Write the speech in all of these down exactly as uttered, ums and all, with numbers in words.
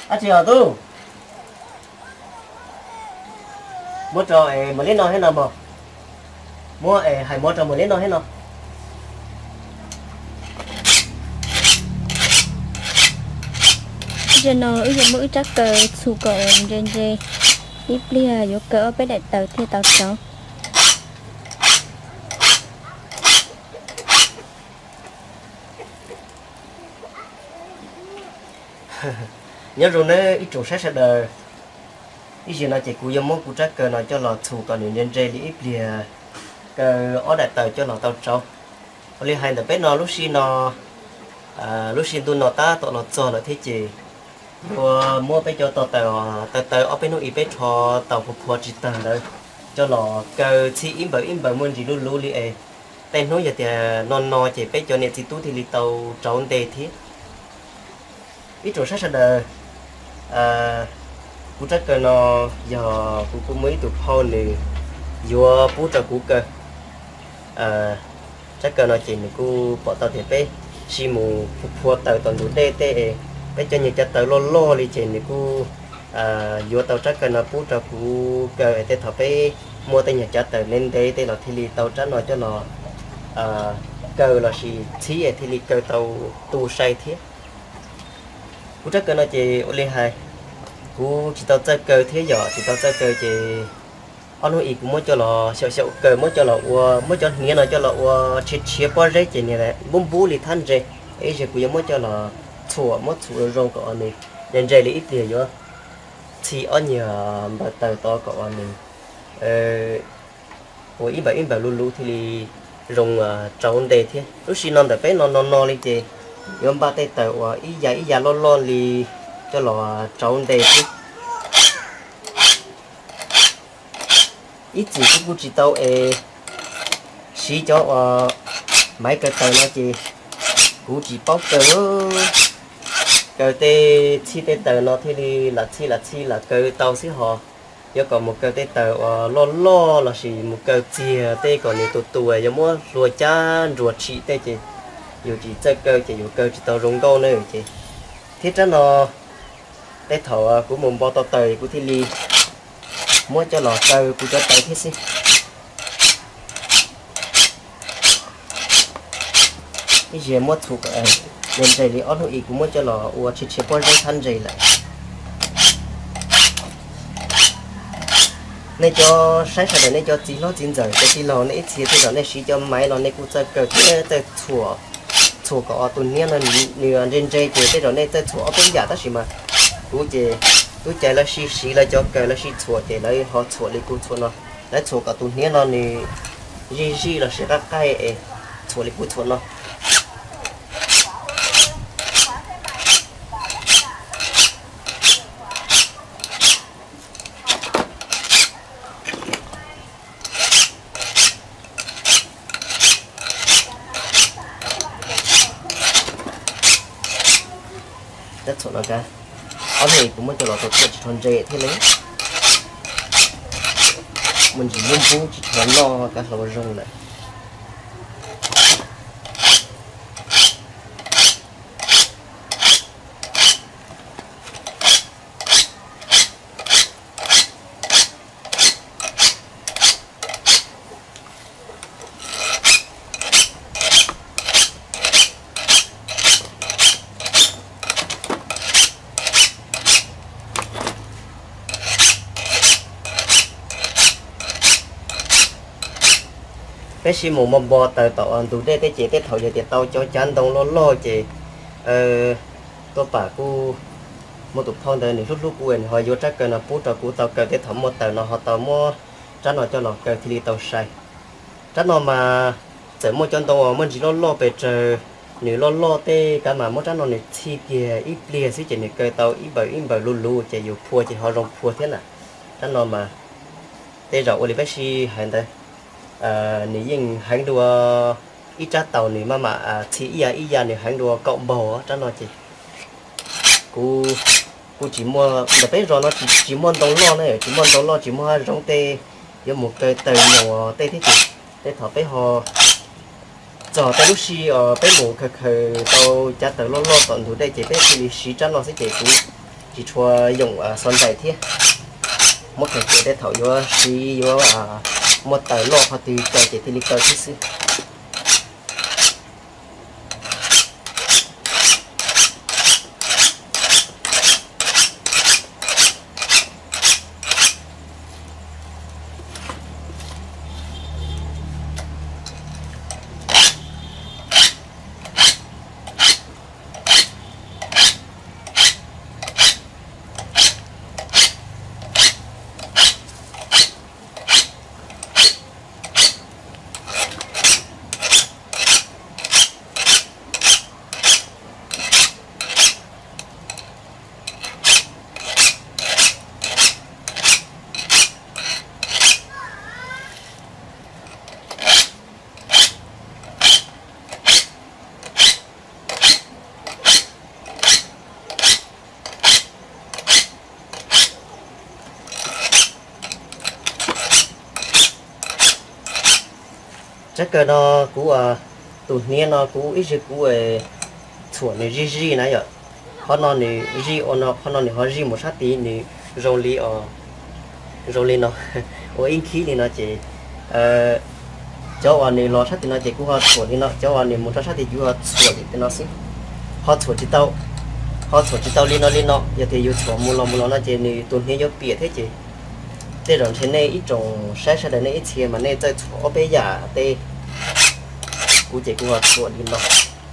à chị ở tu mua trò ấy mà lên nó hết nào mà mua ấy hay mua trò mà lên nó hết nào giờ nó giờ mỗi chắc cờ sù cờ trên dê ít lia vô cỡ bé đại tàu theo tàu cháu nhớ rồi nữa ít chỗ sẽ sẽ đời ít gì nó chỉ cú giống mốt cú chắc cờ nó cho lò thủ còn những nhân dây ít lìa cờ ở đại tờ cho lò tàu trâu ở đây hay là bé nó lúc xin nó à lúc xin tôi nó ta tụi nó cho nó thế gì và mua bé cho tàu tàu tàu tàu ở bên nó ít bé cho tàu phục vụ chỉ tàu đấy cho lò cờ chỉ im bởi im bởi muốn gì luôn luôn đi ấy tên nó giờ thì non no chỉ bé cho nên chỉ tú thì đi tàu trâu đề thế ít chỗ sẽ sẽ đời à cú chắc cơ nó giờ cú cú mấy tụt hôn thì vừa bút cho cú cơ à chắc cơ nó chỉ là cú bỏ tao thì bé xi mù phục vụ tàu toàn đủ tê tê bé cho nhiều chất tàu lo lo đi chỉ là cú à vừa tàu chắc cơ nó bút cho cú cơ để thọ bé mua tay nhà chất tàu nên đây đây là thì li tàu chắc nó cho nó à cơ là gì thí thì li cơ tàu tu say thiết cú chắc cơ nó chỉ ô liên hai cú chỉ tao chơi cờ thế giờ chỉ tao chơi cờ chỉ anh nói ý cũng muốn cho là sợ sợ cờ muốn cho là ua muốn cho nghĩa là cho là ua chia chia bao rễ chỉ này này bún bún thì than rễ ấy giờ cũng muốn cho là chùa muốn chùa rong của anh này nhân rễ là ít tiền nữa thì anh nhờ bà tờ to của anh này ờ ít bảy ít bảy lú lú thì rong trâu đề thế lúc xin non để bé non non non đi chị nhóm ba tay tờ ít dài ít dài lon lon thì cho lò trâu đề chứ ít chỉ cũng chỉ tao e xí cho uh, mấy cái tờ nó chỉ cũng chỉ bóc tờ cái tê chi tê tờ nó thì đi là chi là chi là cái tao xí họ giờ còn một cái tê tờ uh, lo lo là chỉ một cái chia tê còn nhiều tụt tụi giống mua ruột cha ruột chị tê chị dù chỉ chơi cơ chỉ dù cơ chỉ tao rung câu nữa chị thiết ra nó cái thọ của mồm bao tao tời của thi ly mua cho lò tơ của cho tời thiết xí cái gì mua thuộc ở nên đây thì ở nội cũng mua cho lò ua chỉ chỉ bao nhiêu thân gì lại nên cho sáng sớm nên cho tí lo chín giờ cái tí lò này chỉ thì lò này chỉ cho máy lò này cũng chơi cờ cái chơi thua thua có tuần niên là nhiều trên dây thì cái lò này chơi thua bên giả ta chỉ mà cú chị cú chạy là xí xí là cho cờ là xí thua thì lấy họ thua lấy cú thua nó lấy thua cả tuần niên nó thì gì gì là sẽ các cái thua lấy cú thua nó rất số là cái ở đây cũng mới cho nó tổ chức tròn dễ thế đấy mình chỉ muốn phú chỉ tròn lo cả lò rong này cái xí mù mầm bò tờ tàu ăn tụ đây cái chị cái thầu giờ thì tàu cho chán đông lo lo chị ờ tôi bảo cô một tụ thon đời này lúc lúc quên họ vô chắc cái nó bút tàu cũ tàu cái thẩm một tờ nó họ tàu mua chắc nó cho nó cái thì tàu sai chắc nó mà sẽ mua cho tàu mình chỉ lo lo về trời nếu lo lo tê cả mà mua chắc nó này chi kia ít lia xí chị này cái tàu ít bởi ít bởi lu lu chị dù phua chị họ rong phua thế nào chắc nó mà tê rồi oli bác sĩ hành đây à nếu như hành đua ít trái tàu này mà mà chỉ ia ia nếu hành đua cộng bò cho nó chỉ cô cô chỉ mua đợt đấy rồi nó chỉ chỉ mua đồng lo này chỉ mua đồng lo chỉ mua trong tê với một cái tờ nhỏ tê thế thì tê thọ bé họ giờ tê lúc xí ở bé mù khờ khờ tàu trái tờ lo lo toàn thủ đây chỉ bé thì xí trái nó sẽ chỉ cú chỉ cho dùng son đầy thế một cái để thổi vô xí vô một tờ lô họ từ chờ chỉ thì lịch tí xí chắc cái nó cú à tụi nia nó cú ít gì cú ấy chuẩn này gì gì này vậy họ nó này gì ở nó họ nó này họ gì một sát tí này rồi li ở rồi li nó ở in khí thì nó chỉ cháu anh này lo sát thì nó chỉ cú họ chuẩn thì nó cháu anh này một sát thì chú họ chuẩn thì nó xí họ chuẩn chỉ tao họ chuẩn chỉ tao li nó li nó giờ thì yêu chuẩn mua lo mua lo nó chỉ này tụi nia yêu bịa thế chứ thế rồi thế này ít trồng sai sai đấy này ít tiền mà này chơi chỗ bây giờ thế cú chỉ cú học chuột đi nó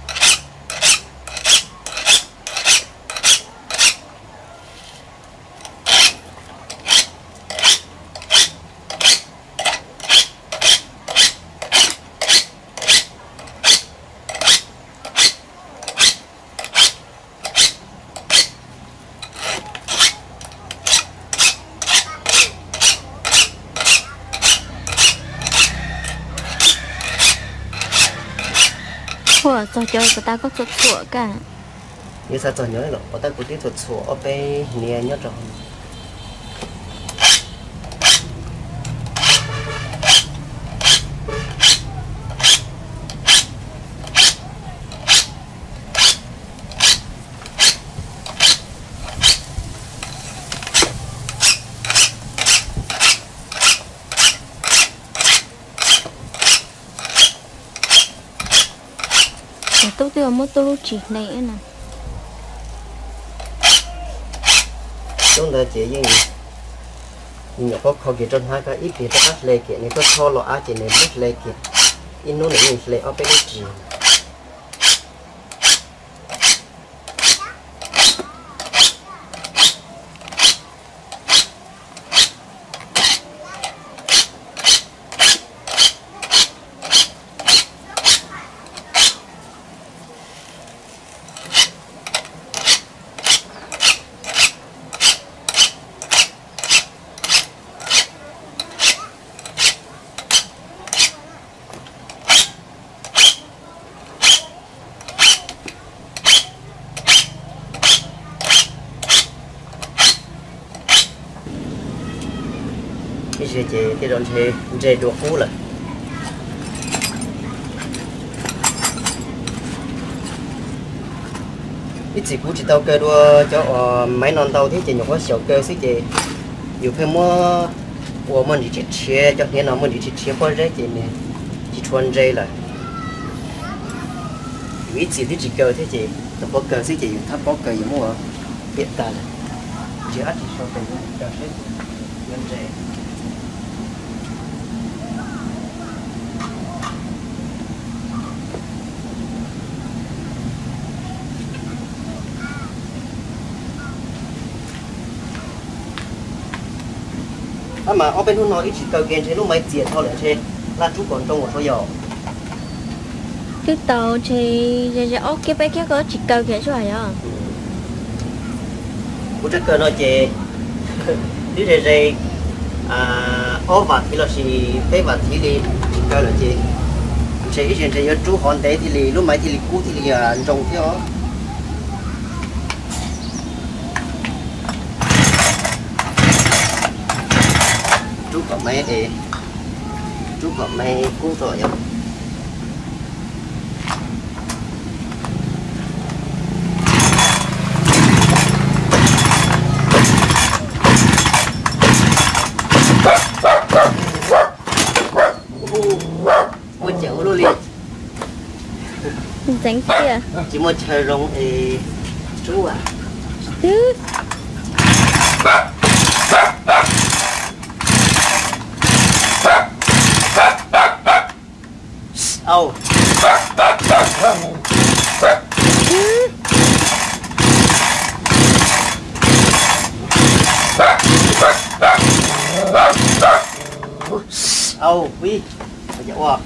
Ủa, sao chơi của ta có sụt sụa cả. như sao cho nhớ rồi, có ta cũng tí thuật sủa ở bên nhà nhớ rồi. Tôi tiêu một tôi chỉ này nè. Chúng ta chỉ như nhiều có khó kỳ trong hai cái ít thì ta lệ kiện này có cho lo á chỉ này biết lệ kiện in nó này lệ ở bên chỉ cái gì chị thì đón chị dễ đồ cũ là ít chỉ cũ chỉ tao kêu đua cho mấy non tao thế chị nhỏ có小cơ xí chị nhiều khi mua của mình chỉ chỉ chia cho nên nó mình chỉ chỉ chia qua rễ chị này chỉ chuồn rễ là ít chỉ thì chỉ kêu thế chị tao có cơ xí chị thắp có cơ gì mua hiện tại là chỉ ăn chỉ sau từng cho hết nhân rễ à mà ở bên nó ít chỉ cầu kiến thế lúc mấy tiền thôi là thế là chú còn trong một số dầu cái tàu thì giờ giờ ốc cái bé kia có chỉ cầu kia rồi à cô chắc cơ nó chỉ đi về đây à ở vặt thì là gì bé vặt thì đi chỉ cầu là gì sẽ ít chuyện thì chú hòn đấy thì lúc mấy thì cũ thì trồng theo chú có mấy thì chú có mấy cú rồi nhá tránh kia chỉ một chơi rong thì chú à chứ ô ô vi bây giờ qua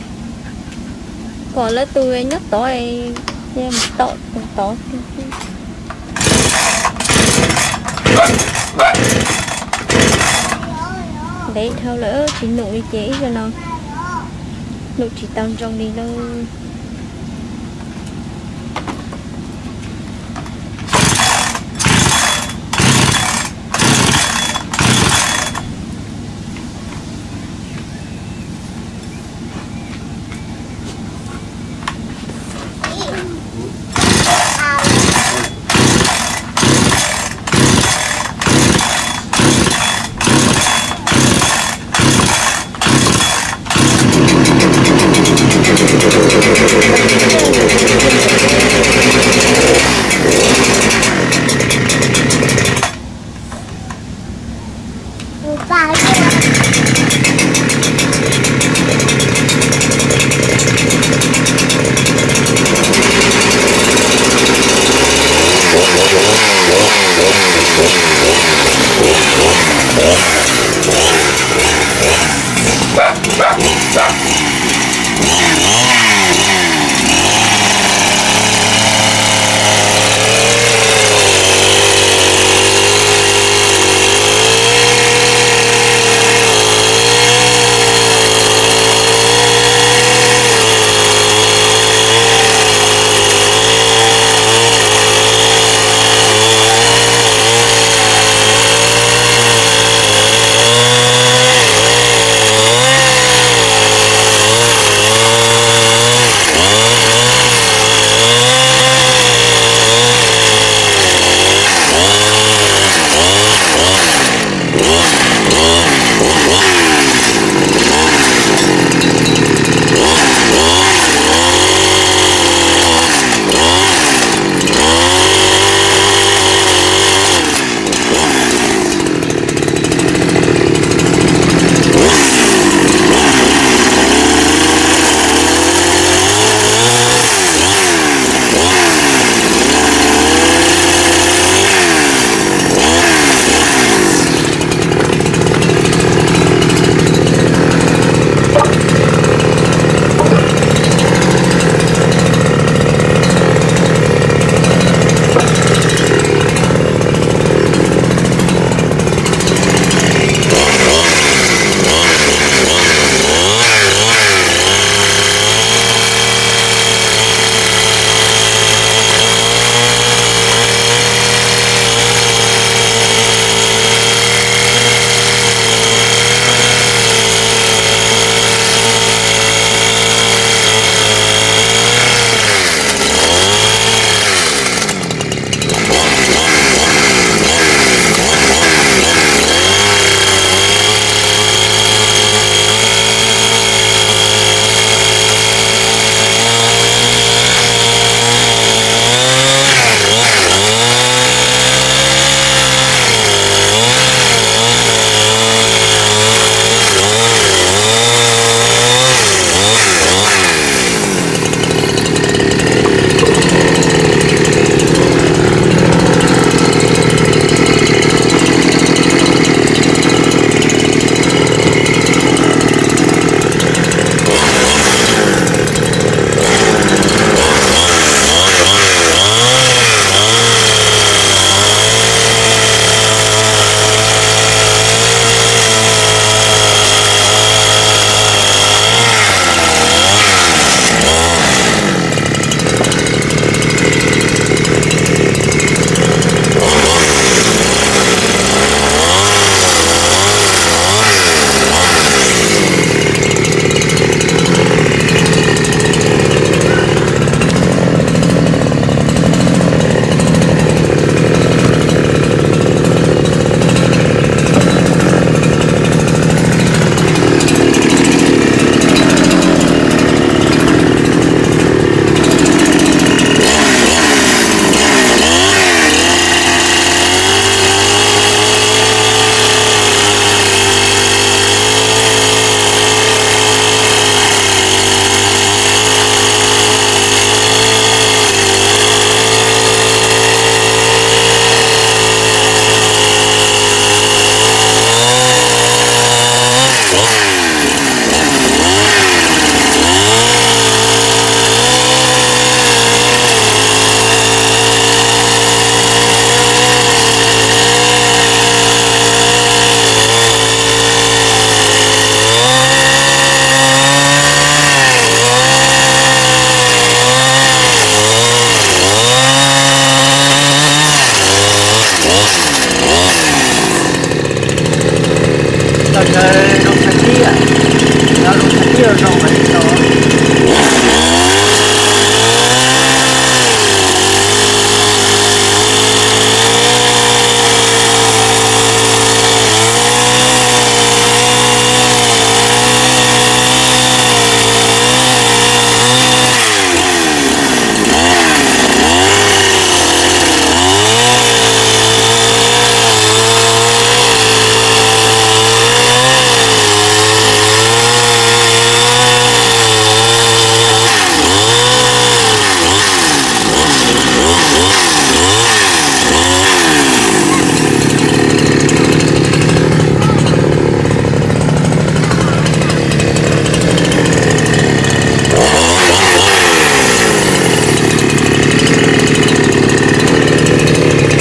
còn là tôi nhắc tối em tội tối đấy theo lỡ chỉ nụ đi chế cho nó nụ chỉ tăng trong đi đâu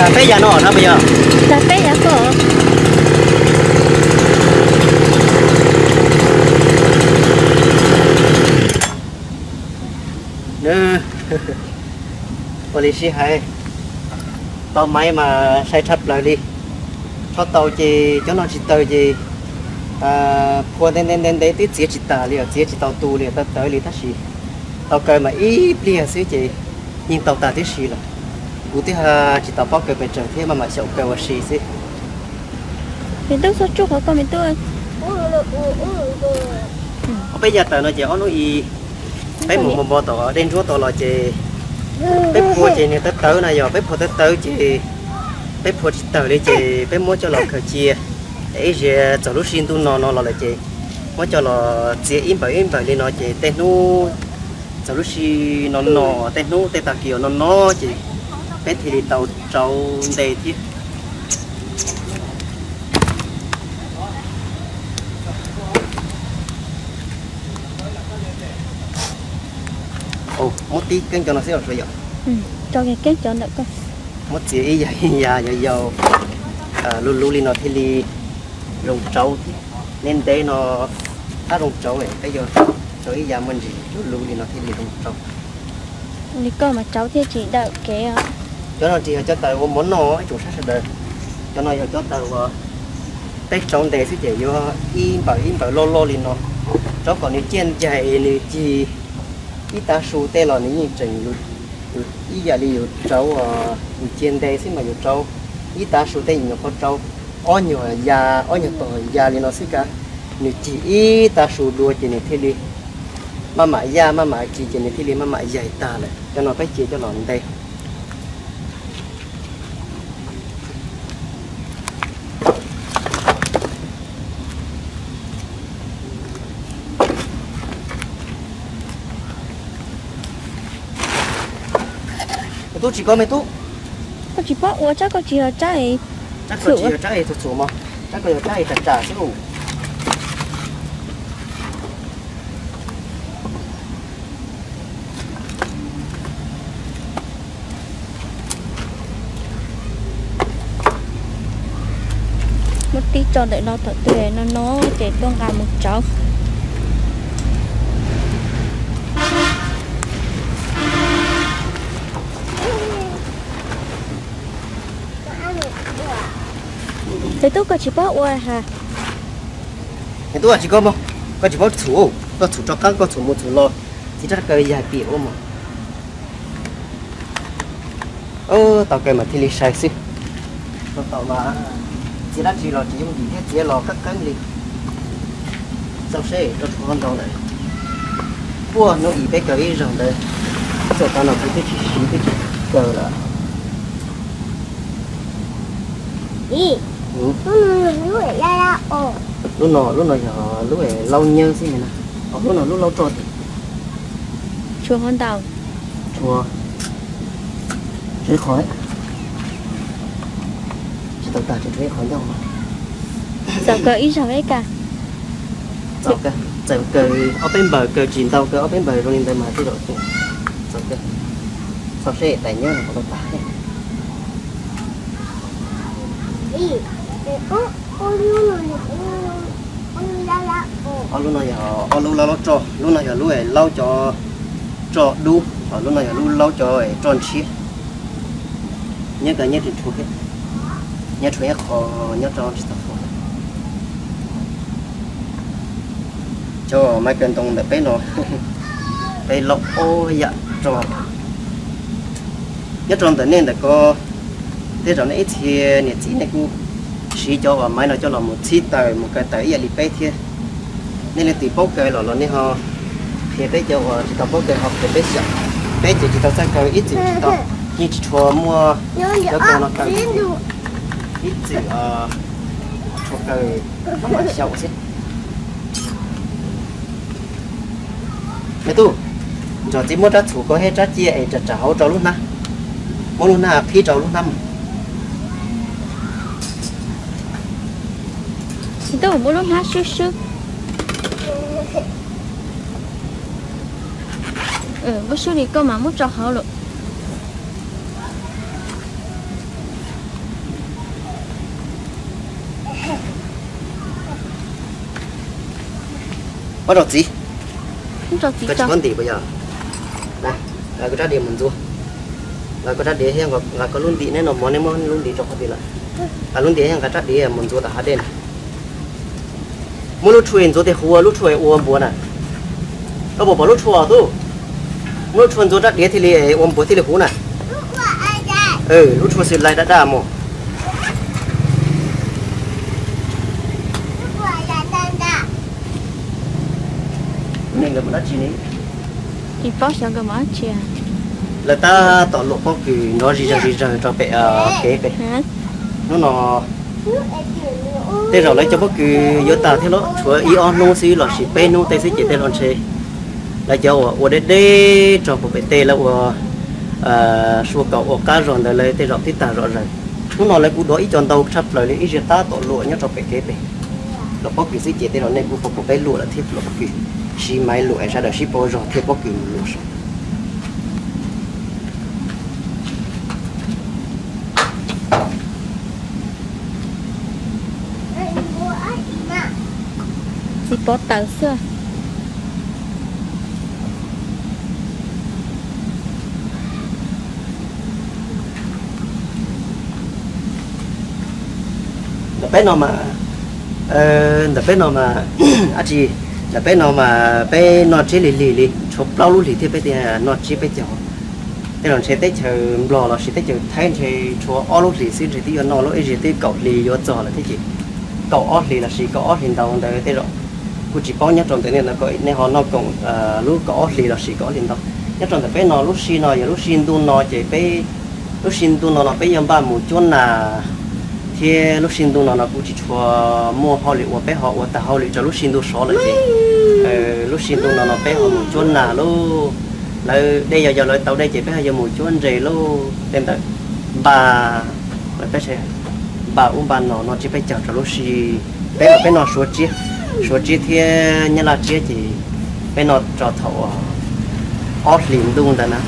ta phê giờ nó nó bây giờ ta phê giá cổ nữa policy hay tao máy mà sai thấp lại đi cho tàu chỉ cho nó chỉ tàu chỉ à qua đến đến đến đấy tí chỉ chỉ ta liền chỉ chỉ tàu tu liền ta tới liền ta xí tàu cơi mà ít liền xí chỉ nhưng tàu ta tí xí là cú tí ha chỉ tàu bao cơi bên trên thế mà mà sậu cơi và xí xí mình đâu số chục hả con mình tôi bây giờ tàu nó chỉ nó y bé một một bộ tàu đến chỗ tàu là chỉ bé mua chỉ này tới tới này giờ bé mua tới tới chỉ bé mua chỉ tới đi chỉ bé mua cho lọ khởi chia để giờ cho lúc xin tu nó nó là chỉ mua cho lọ chỉ in bảy in bảy đi nó chỉ tên nu cho lúc xin nó nó tên nu tên ta kiểu nó nó chỉ bé thì đi tàu trâu đầy chứ ồ một tí kênh cho nó sẽ được rồi ừ, cho cái kết cho được con một chỉ ý vậy già giờ giàu luôn luôn đi nó thì đi rồng trâu nên đây nó ta rồng trâu ấy cái giờ cho ý già mình gì luôn luôn đi nó thì đi rồng trâu đi con mà cháu thì chỉ đợi cái cho nó chỉ cho tao có món nó chủ sát sẽ đời cho nó cho tao tết trong đề sẽ chỉ vô in bảo in bảo lô lô đi nó cháu còn đi chiên chạy đi chỉ ít ta số tê là những trình luôn ít giờ điอยู่cháu đi chiên đề xin màอยู่cháu ít ta số tê nhiều con cháu ở nhiều già ở nhiều tuổi già đi nó xí cả nếu chỉ ít ta số đua chỉ này thì đi mà mãi già mà mãi chỉ chỉ này thì đi mà mãi dày ta lại cho nó phải chia cho nó đây tôi chỉ có mấy tú con chỉ bỏ uống chắc con chỉ là trái chắc có chỉ là trái thật sự mà chắc có trái chặt chặt chứ đủ một tí cho đợi nó thật tươi nó nó để đông gà một cháu thế tôi có chỉ bỏ uống hả thế tôi chỉ có mà có chỉ có chủ có chủ cho các có chủ một chủ lo thì chắc cái dài biểu mà ơ tao cái mà thì lịch sai xí tao tao mà chỉ là chỉ lo chỉ dùng gì thế chỉ lo các cái gì sao sẽ cho con đâu này bùa nó ý bé cái rồi đấy cho tao nó cái cái chỉ cái chỉ cờ là đi ừ. lúc này la la ồ lúc nào lúc nào giờ lúc này lâu nhớ xí này nè lúc nào lúc lâu trôi chùa con tàu chùa rất khói chỉ tao ta chỉ thấy khói nhau mà giờ cờ ít sao ấy cả giờ cái giờ cái ở bên bờ cái chín tàu cái ở bên bờ rồi nên đây mà cái độ giờ cái sao sẽ tại nhớ là có ta đấy ở lúc này ở lúc lâu cho lúc này lúc này lâu cho cho đu ở lúc này lúc lâu cho tròn xí nhớ cái nhớ thì chua hết nhớ chua hết khó nhớ tròn chỉ tao cho mấy cái tông để bé nó bé lọc ô dạ tròn nhớ tròn tự nên là có thế rồi này thì nhiệt chỉ này cũng xí cho và máy nó cho là một xí tờ một cái tờ giờ đi bé thế nên là tùy bốc cái là nó nên họ thì bé cho chỉ tao bốc cái học thì bé sợ bé chỉ chỉ tao sẽ cái ít chỉ tao như chỉ cho mua cho con nó cái ít chỉ ờ cho cái nó mà xấu xí mẹ tu cho chỉ mua ra chủ có hết ra chia ấy trả trả hỗ trợ luôn na mua luôn na phi trâu luôn năm thì tôi muốn lúc hát sức sức ừ bữa sau đi câu mà muốn cho họ luôn bắt đầu gì không cho tí cái cho con tỷ bây giờ này là cái trái điểm mình rùa là cái trái điểm hiện là là có luôn tỷ nên nó món nên món luôn tỷ cho con tỷ lại là luôn tỷ hiện cái trái điểm mình rùa ta há đen mua lúc chuồn rồi thì hùa lúc chuồn ôm bùa nè nó bảo bảo lúc chuồn tu lúc chuồn rồi trái điểm thì là ôm bùa thì là hú nè ừ lúc chuồn xịt lại đã đà mồ này là một đất gì đấy thì bao giờ cái má chia là ta tỏ lộ có cứ nó gì ra gì ra cho bé kế bé hả nó nó thế rồi lấy cho bất cứ yếu ta thế nó chúa ý on nô xí là xí bé nô tây xí chỉ tên on xe là cho ở đây đây cho một bé tê là ở số cầu ở cá rồi là lấy tê rồi tít ta rồi rồi nó nói lấy cú đó ít chọn tàu sắp lời lấy ít ta tỏ lộ nhá cho bé kế bé là bất cứ xí chỉ tên rồi nên cú phục bé lụa là thiết là bất cứ xí máy lụa ra được xí bao rồi thiết bất cứ lụa thì bỏ tờ xưa đợt bé nào mà ờ đợt bé nào mà à chị đợt bé nào mà bé nó chỉ lì lì lì chụp lâu lúc lì thì bé thì nó chỉ bé chảo thế rồi sẽ tới chờ lò là sẽ tới chờ thay thì chúa ở lúc lì xin thì nó lúc ấy thì cậu lì vô trò là thế chị cậu ở lì là gì cậu ở hiện đầu đấy thế rồi cô chỉ có nhất trong thế này là có nên họ nó cũng lúc cậu ở lì là gì cậu hiện đầu nhất trong thế bé nó lúc xin nó giờ lúc xin tu nó chỉ bé lúc xin tu nó nó bé yếm ba một chút là thì lúc xin tu nó nó cũng chỉ cho mua họ liệu bé họ và ta họ liệu cho lúc xin tu số là gì lúc xin tu nó nó bé họ một chút là lúc là đây giờ giờ lại tàu đây chỉ bé giờ một chút rồi lúc tên tới bà là bé sẽ bà ôm bà nó nó chỉ bé chở cho lúc xí bé là bé nó số chia số chia thì như là chia thì bé nó cho thầu ót liền luôn đó nè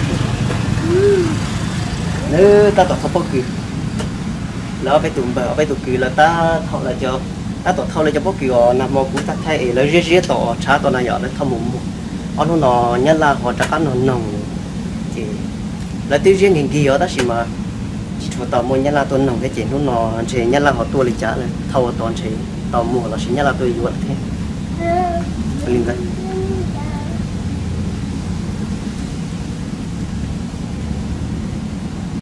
nếu ta tổ thầu bất kỳ là bé tụm bờ bé tụm kỳ là ta thầu là cho ta tổ thầu là cho bất kỳ nằm mò cũng ta thay là riết riết tổ trả tổ này nhỏ là thầu mồm ông nó như là họ trả cá nó nồng thì là tiêu riêng hình kia ở đó xí mà chỉ cho tàu mua như là tôi nồng cái chuyện nó nó chỉ như là họ tua lịch trả này thầu toàn chỉ tàu mua là chỉ như là tôi vừa thế liên cái